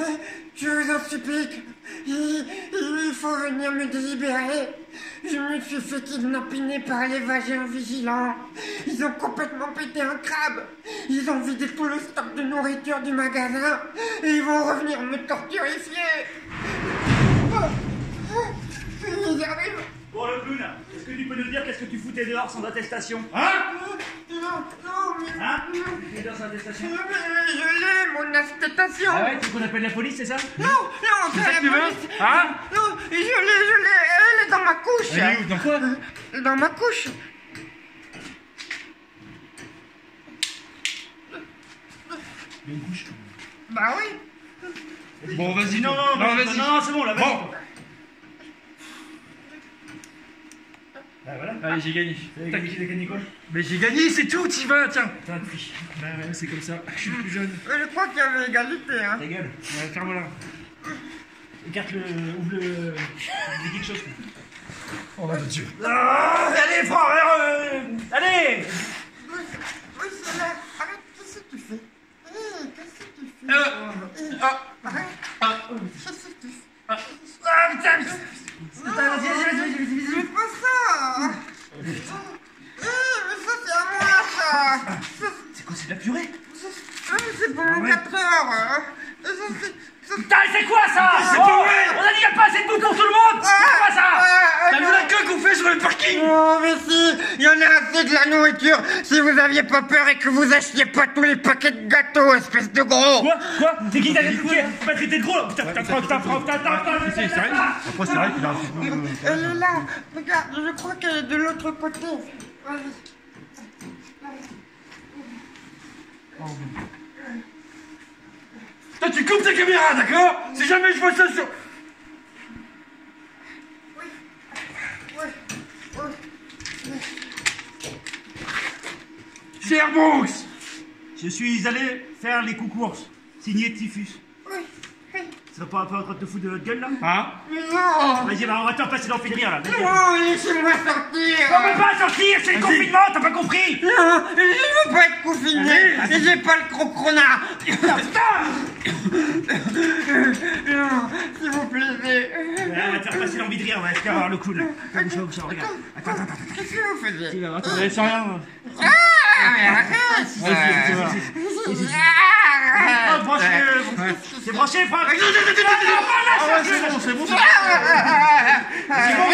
Je vous en supplie, il faut venir me délibérer. Je me suis fait kidnapper par les vagins vigilants. Ils ont complètement pété un crabe. Ils ont vidé tout le stock de nourriture du magasin. Et ils vont revenir me torturifier. Ils arrivent. Bon, le clown, est-ce que tu peux nous dire qu'est-ce que tu foutais dehors sans attestation? Non, mais... Hein? Tu fais dehors sans attestation? Mais je l'ai, mon attestation. Ah ouais, tu veux qu'on appelle la police, c'est ça? Non, c'est ça la que tu veux? police. Hein? Non, je l'ai, elle est dans ma couche. Elle est où? Dans quoi? Dans ma couche. Il y a une couche. Bah oui. Bon, vas-y. Non, c'est bon, là, vas-y. Bon. Ah, voilà. Allez, j'ai gagné. T'as gagné quoi? Mais j'ai gagné, c'est tout, t'y vas, tiens. T'as un tri. Bah ouais, c'est comme ça, je suis plus jeune. Je crois qu'il y avait égalité, hein. Ta gueule. Ouais, ferme-la. Écarte le... Ouvre le... Dis quelque chose. Oh là de Dieu. Ah, allez, frère, allez. Oui, c'est là. Arrête, qu'est-ce que tu fais? Qu'est-ce que tu fais? Arrête. Qu'est-ce que tu fais? Ah, putain. Vas-y. C'est pas ça. Mais ça, c'est à moi, ça. C'est quoi, c'est de la purée? C'est pour mon 4 heures. Putain, c'est quoi ça? C'est pour on a dit qu'il n'y a pas assez de bouffe pour tout le monde. C'est quoi ça? T'as vu la queue qu'on fait sur le parking? Oh, mais si, il y en a assez de la nourriture. Si vous aviez pas peur et que vous achetiez pas tous les paquets de gâteaux, espèce de gros. Quoi? C'est qui t'a pas traité de gros? Putain, C'est sérieux? Après, c'est vrai qu'il a un petit peu... Elle est là. Regarde, je crois qu'elle est de l'autre côté. Vas-y. Toi, tu coupes ta caméra, d'accord? Si jamais je vois ça sur... Cher Bronx! Je suis allé faire les coups-courses. Signé Typhus. Ça va pas en train de te foutre de notre gueule là? Hein? Non. Vas-y, bah on va te faire passer dans le fil de rire là. Vas-y. Non, laissez-moi sortir. On peut pas sortir, c'est le confinement, t'as pas compris? Non, je veux pas être confiné. Et j'ai pas le crocronard. Putain! Non, s'il vous plaît. On va te faire passer l'envie de rire, on va te faire voir le clown là. Regarde. Attends. Qu'est-ce que vous faisiez? Attendez, c'est rien. Ah, mais arrête. Oh, branché, c'est branché, Franck. C'est bon, ça. C'est bon,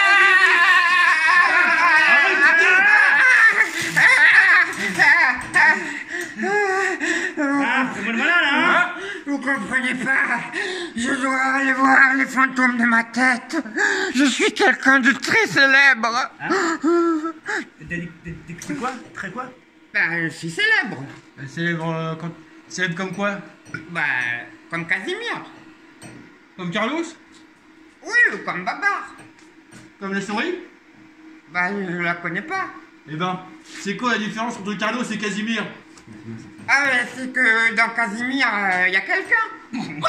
c'est bon, voilà là, hein? Vous comprenez pas? Je dois aller voir les fantômes de ma tête. Je suis quelqu'un de très célèbre. C'est quoi? Très quoi? Ben, je suis célèbre. Célèbre comme quoi? Ben, comme Casimir. Comme Carlos? Oui, ou comme Babar. Comme la souris? Ben, je la connais pas. Eh ben, c'est quoi la différence entre Carlos et Casimir? Ah, mais c'est que dans Casimir, y a quelqu'un.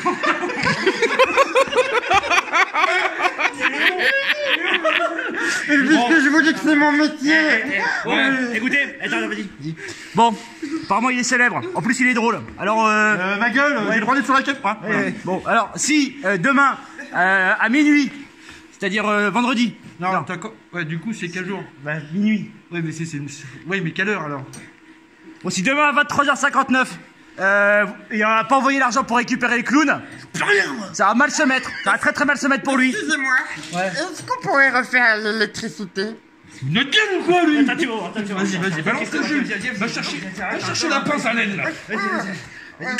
Puisque je vous dis que c'est mon métier. Ouais, écoutez, attends, vas-y. Bon, apparemment il est célèbre, en plus il est drôle. Alors, Ma gueule, j'ai le droit d'être sur la caméra. bon, alors si demain à minuit, c'est-à-dire vendredi. Non, d'accord. Ouais, du coup, c'est quel jour? Bah, minuit. Ouais, mais ouais, mais quelle heure alors? Bon, si demain à 23h59, il n'a pas envoyé l'argent pour récupérer le clown, ça va mal se mettre. Ça va très très mal se mettre pour lui. Excusez-moi. Ouais. Est-ce qu'on pourrait refaire l'électricité? Une gueule ou quoi, lui? Attends, Vas-y, balance le jeu. Va chercher la pince à laine, là. Vas-y.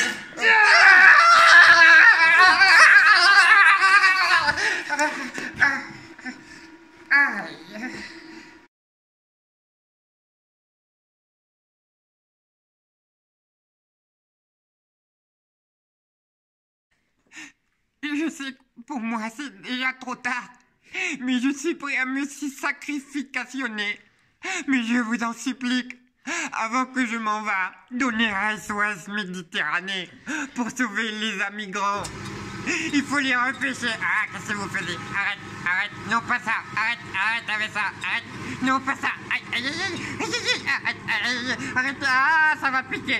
Aïe. Je sais que pour moi c'est déjà trop tard, mais je suis prêt à me sacrificationner. Mais je vous en supplie, avant que je m'en va, donner un SOS Méditerranée pour sauver les migrants. Il faut les repêcher. Ah, qu'est-ce que vous faites? Arrête, non pas ça, arrête avec ça, arrête, non pas ça, arrête, ah, ça va piquer.